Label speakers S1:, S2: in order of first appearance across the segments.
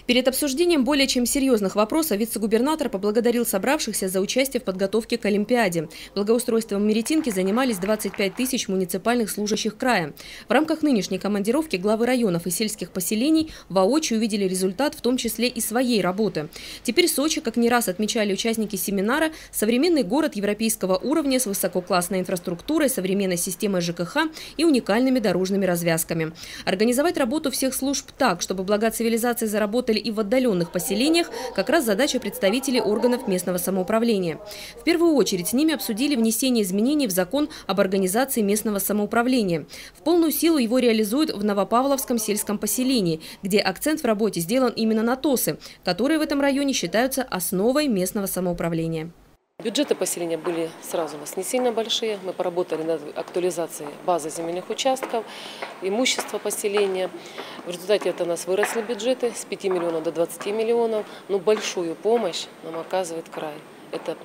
S1: Перед обсуждением более чем серьезных вопросов вице-губернатор поблагодарил собравшихся за участие в подготовке к Олимпиаде. Благоустройством Меретинки занимались 25 тысяч муниципальных служащих края. В рамках нынешней командировки главы районов и сельских поселений воочию увидели результат, в том числе и своей работы. Теперь Сочи, как не раз отмечали участники семинара, современный город европейского уровня с высококлассной инфраструктурой, современной системой ЖКХ и уникальными дорожными развязками. Организовать работу всех служб так, чтобы блага цивилизации заработали и в отдаленных поселениях, как раз задача представителей органов местного самоуправления. В первую очередь с ними обсудили внесение изменений в закон об организации местного самоуправления. В полную силу его реализуют в Новопавловском сельском поселении, где акцент в работе сделан именно на ТОСы, которые в этом районе считаются основой местного самоуправления.
S2: Бюджеты поселения были сразу у нас не сильно большие. Мы поработали над актуализацией базы земельных участков, имущества поселения. В результате это у нас выросли бюджеты с 5 миллионов до 20 миллионов. Но большую помощь нам оказывает край. Это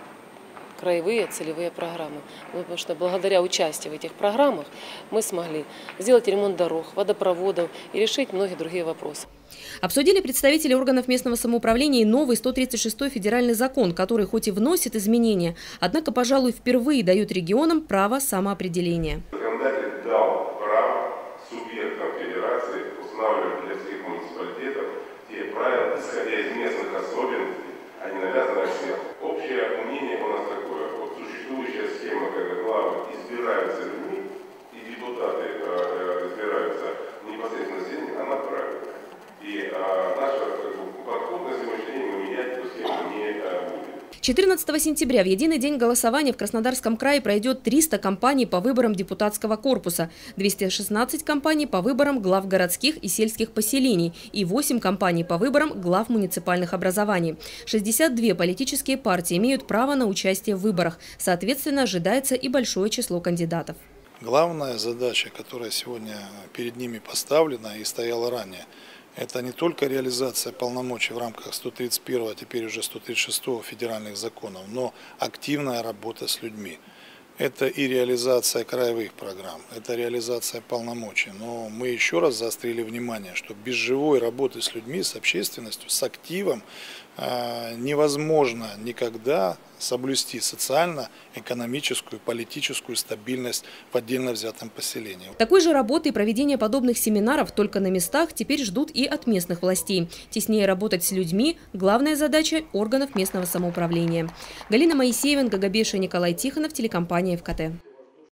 S2: краевые целевые программы. Потому что благодаря участию в этих программах мы смогли сделать ремонт дорог, водопроводов и решить многие другие вопросы.
S1: Обсудили представители органов местного самоуправления и новый 136-й федеральный закон, который хоть и вносит изменения, однако, пожалуй, впервые дает регионам право самоопределения.
S3: Законодатель дал право субъектам федерации устанавливать для всех муниципалитетов те правила, исходя из местных особенностей, а не навязанных сверху. Общее мнение у нас такое: вот существующая схема, когда главы избираются людьми и депутаты избираются непосредственно населением, она правильная. И наш подход на сегодняшний день мы менять эту схему не будем.
S1: 14 сентября в единый день голосования в Краснодарском крае пройдет 300 кампаний по выборам депутатского корпуса, 216 кампаний по выборам глав городских и сельских поселений и 8 кампаний по выборам глав муниципальных образований. 62 политические партии имеют право на участие в выборах. Соответственно, ожидается и большое число кандидатов.
S4: Главная задача, которая сегодня перед ними поставлена и стояла ранее, это не только реализация полномочий в рамках 131, а теперь уже 136 федеральных законов, но активная работа с людьми. Это и реализация краевых программ, это реализация полномочий. Но мы еще раз заострили внимание, что без живой работы с людьми, с общественностью, с активом невозможно никогда соблюсти социально-экономическую, политическую стабильность в отдельно взятом поселении.
S1: Такой же работы и проведения подобных семинаров только на местах теперь ждут и от местных властей. Теснее работать с людьми – главная задача органов местного самоуправления. Галина Моисеева, Гагабеша, Николай Тихонов, телекомпания ФКТ.